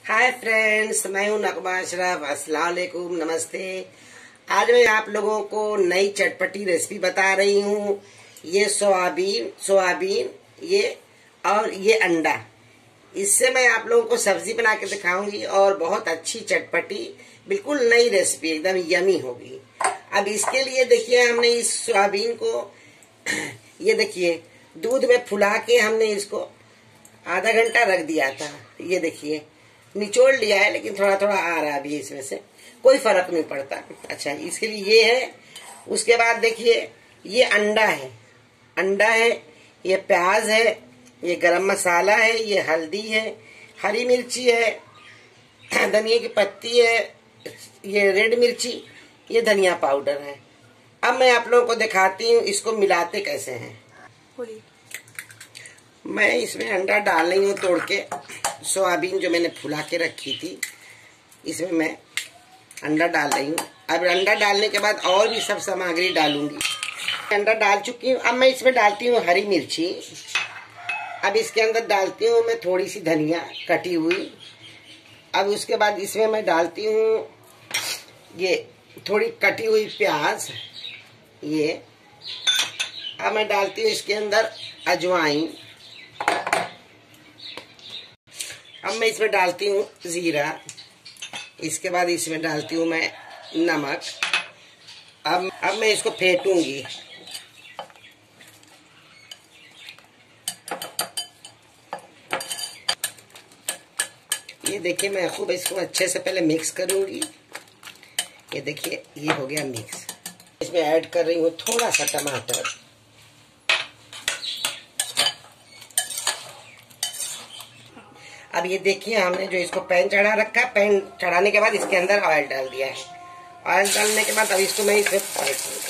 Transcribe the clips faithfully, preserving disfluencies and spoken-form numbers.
Hi friends, मैं हूं नगमा अशरफ। अस्सलाम वालेकुम, नमस्ते। आज मैं आप लोगों को नई चटपटी रेसिपी बता रही हूं। ये सोयाबीन सोयाबीन ये और ये अंडा, इससे मैं आप लोगों को सब्जी बना के दिखाऊंगी और बहुत अच्छी चटपटी बिल्कुल नई रेसिपी एकदम यमी होगी। अब इसके लिए देखिए, हमने इस सोयाबीन को ये देखिए दूध में फुला के हमने इसको आधा घंटा रख दिया था। ये देखिए निचोड़ लिया है, लेकिन थोड़ा थोड़ा आ रहा है अभी इसमें से, कोई फर्क नहीं पड़ता। अच्छा, इसके लिए ये है। उसके बाद देखिए ये अंडा है, अंडा है, ये प्याज है, ये गरम मसाला है, ये हल्दी है, हरी मिर्ची है, धनिया की पत्ती है, ये रेड मिर्ची, ये धनिया पाउडर है। अब मैं आप लोगों को दिखाती हूँ इसको मिलाते कैसे हैं। मैं इसमें अंडा डाल रही हूँ तोड़ के। सोयाबीन जो मैंने फुला के रखी थी, इसमें मैं अंडा डाल रही हूँ। अब अंडा डालने के बाद और भी सब सामग्री डालूंगी। अंडा डाल चुकी हूँ। अब मैं इसमें डालती हूँ हरी मिर्ची। अब इसके अंदर डालती हूँ मैं थोड़ी सी धनिया कटी हुई। अब उसके बाद इसमें मैं डालती हूँ ये थोड़ी कटी हुई प्याज। ये अब मैं डालती हूँ इसके अंदर अजवाइन। अब मैं इसमें डालती हूँ जीरा। इसके बाद इसमें डालती हूँ मैं नमक। अब अब मैं इसको फेंटूंगी। ये देखिए, मैं खूब इसको अच्छे से पहले मिक्स करूंगी। ये देखिए ये हो गया मिक्स। इसमें ऐड कर रही हूँ थोड़ा सा टमाटर। अब ये देखिए, हमने जो इसको पैन चढ़ा रखा है, पैन चढ़ाने के बाद इसके अंदर ऑयल डाल दिया है। ऑयल डालने के बाद अब इसको मैं इसमें पलट दूंगी।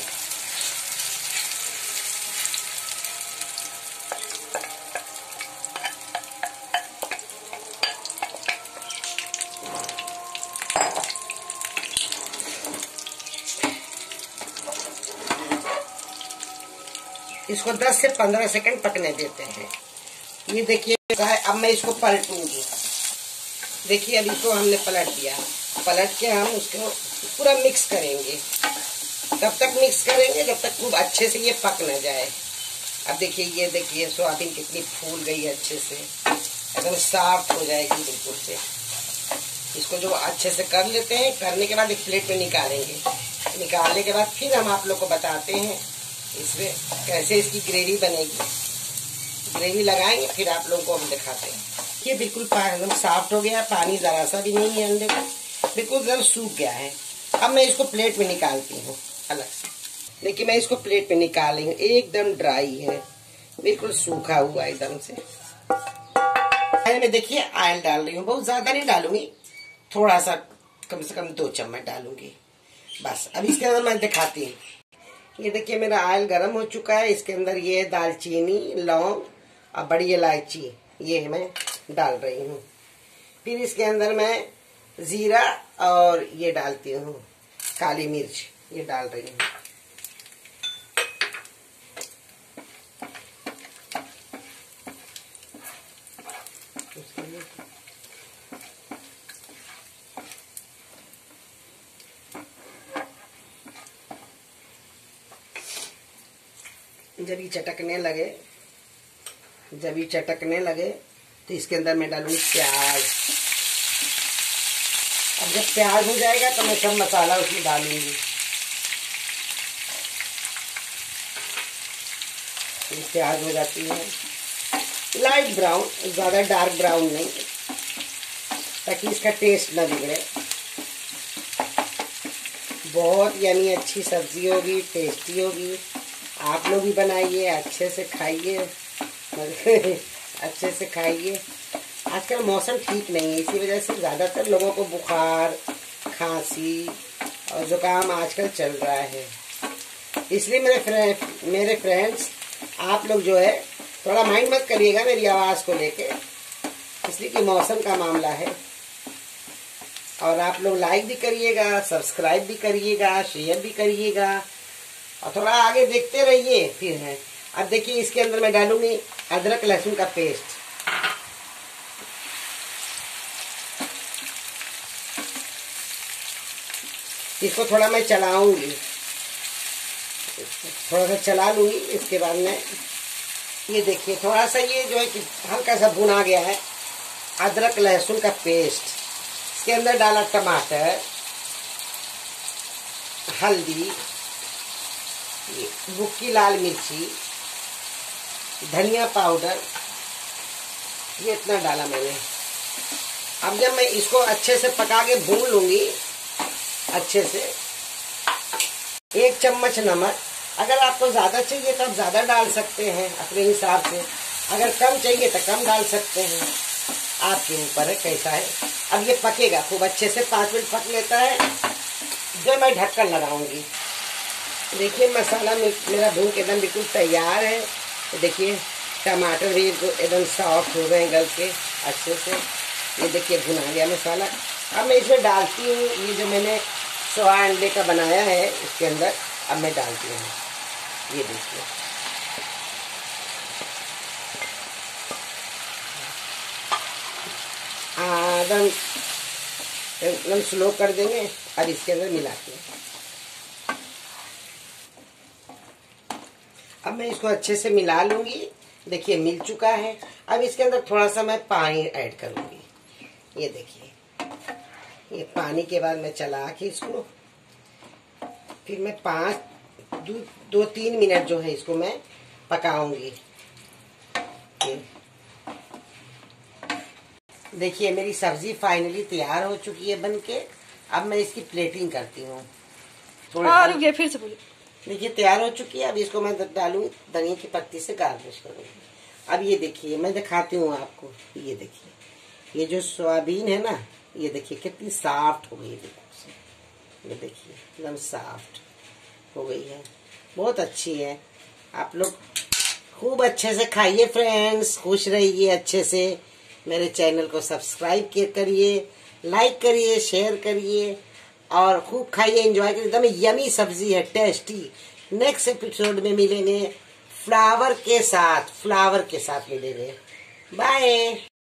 इसको दस से पंद्रह सेकंड पकने देते हैं। ये देखिए, अब मैं इसको पलटूंगी। देखिए अब इसको हमने पलट दिया। पलट के हम उसको पूरा मिक्स करेंगे। तब तक मिक्स करेंगे जब तक खूब अच्छे से ये पक न जाए। अब देखिए, ये देखिए सोयाबीन कितनी फूल गई है, अच्छे से एकदम सॉफ्ट हो जाएगी बिल्कुल से। इसको जो अच्छे से कर लेते हैं, करने के बाद एक प्लेट में निकालेंगे। निकालने के बाद फिर हम आप लोग को बताते हैं इसमें कैसे इसकी ग्रेवी बनेगी। ग्रेवी लगाएंगे फिर आप लोगों को हम दिखाते हैं। ये बिल्कुल एकदम सॉफ्ट हो गया, पानी जरा सा भी नहीं है अंडे का, बिल्कुल एकदम सूख गया है। अब मैं इसको प्लेट में निकालती हूँ अलग से। देखिए मैं इसको प्लेट में निकाल रही हूँ, एकदम ड्राई है, बिल्कुल सूखा हुआ एकदम से। मैं देखिए ऑयल डाल रही हूँ, बहुत ज्यादा नहीं डालूंगी, थोड़ा सा, कम से कम दो चम्मच डालूंगी बस। अब इसके अंदर मैं दिखाती हूँ। ये देखिए मेरा ऑयल गर्म हो चुका है। इसके अंदर ये दालचीनी, लौंग और बड़ी इलायची ये मैं डाल रही हूँ। फिर इसके अंदर मैं जीरा और ये डालती हूँ काली मिर्च, ये डाल रही हूँ। जब ये चटकने लगे जब ये चटकने लगे तो इसके अंदर मैं डालूंगी प्याज। अब जब प्याज हो जाएगा तो मैं सब मसाला उसमें डालूंगी। प्याज हो जाती है लाइट ब्राउन, ज्यादा डार्क ब्राउन नहीं, ताकि इसका टेस्ट ना बिगड़े। बहुत यानी अच्छी सब्जी होगी, टेस्टी होगी। आप लोग भी बनाइए, अच्छे से खाइए, अच्छे से खाइए। आजकल मौसम ठीक नहीं है, इसी वजह से ज्यादातर लोगों को बुखार, खांसी और जुकाम आजकल चल रहा है। इसलिए मेरे फ्रेंड मेरे फ्रेंड्स आप लोग जो है थोड़ा माइंड मत करिएगा मेरी आवाज को लेके, इसलिए कि मौसम का मामला है। और आप लोग लाइक भी करिएगा, सब्सक्राइब भी करिएगा, शेयर भी करिएगा और थोड़ा आगे देखते रहिए। फिर है अब देखिए, इसके अंदर मैं डालूंगी अदरक लहसुन का पेस्ट। इसको थोड़ा मैं चलाऊंगी, थोड़ा सा चला लूंगी। इसके बाद में ये देखिए थोड़ा सा ये जो है कि हल्का सा भुना गया है। अदरक लहसुन का पेस्ट, इसके अंदर डाला टमाटर, हल्दी, बुक्की लाल मिर्ची, धनिया पाउडर, ये इतना डाला मैंने। अब जब मैं इसको अच्छे से पका के भून लूंगी अच्छे से, एक चम्मच नमक, अगर आपको ज्यादा चाहिए तो आप ज्यादा डाल सकते हैं अपने हिसाब से, अगर कम चाहिए तो कम डाल सकते हैं, आपके ऊपर है कैसा है। अब ये पकेगा खूब अच्छे से, पाँच मिनट पक लेता है, जब मैं ढक्कन लगाऊंगी। देखिए मसाला मेरा भून के एकदम बिल्कुल तैयार है। तो देखिए टमाटर भी एकदम सॉफ्ट हो गए गल के अच्छे से। ये देखिए भुना गया मसाला। अब मैं इसमें डालती हूँ ये जो मैंने सोया अंडे का बनाया है, इसके अंदर अब मैं डालती हूँ। ये देखिए एकदम एकदम स्लो कर देंगे। अब इसके अंदर मिलाते हैं। अब मैं इसको अच्छे से मिला लूंगी। देखिए मिल चुका है। अब इसके अंदर थोड़ा सा मैं पानी ऐड करूंगी। ये देखिए ये पानी के बाद मैं चला के इसको फिर मैं पाँच दो, दो तीन मिनट जो है इसको मैं पकाऊंगी। देखिए मेरी सब्जी फाइनली तैयार हो चुकी है बनके। अब मैं इसकी प्लेटिंग करती हूँ। और ये फिर से बोलिए। देखिए तैयार हो चुकी है। अब इसको मैं डालूंगी धनिया की पत्ती से गार्निश करूंगी। अब ये देखिए मैं दिखाती हूँ आपको। ये देखिए ये जो सोयाबीन है ना, ये देखिए कितनी सॉफ्ट हो गई है। ये देखिए एकदम सॉफ्ट हो गई है, बहुत अच्छी है। आप लोग खूब अच्छे से खाइए फ्रेंड्स, खुश रहिए अच्छे से। मेरे चैनल को सब्सक्राइब करिए, लाइक करिए, शेयर करिए और खूब खाइए, एंजॉय करिए। एकदम यमी सब्जी है, टेस्टी। नेक्स्ट एपिसोड में मिलेंगे फ्लावर के साथ, फ्लावर के साथ मिलेंगे। बाय।